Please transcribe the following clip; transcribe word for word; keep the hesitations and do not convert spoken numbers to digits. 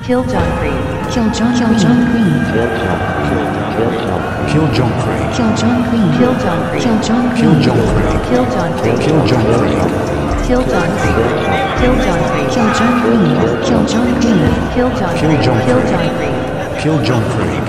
Kill John Creed. Kill John Kill John Green. Kill John Creed. Kill John Green. Kill John Creed. Kill John Green. Kill John Creed. Kill John Creed. Kill John Creed. Kill John Creed. Kill John Creed. Kill John Green. Kill John Green. Kill John Kill Creed. John Kill Creed. John Creed. Kill John Creed.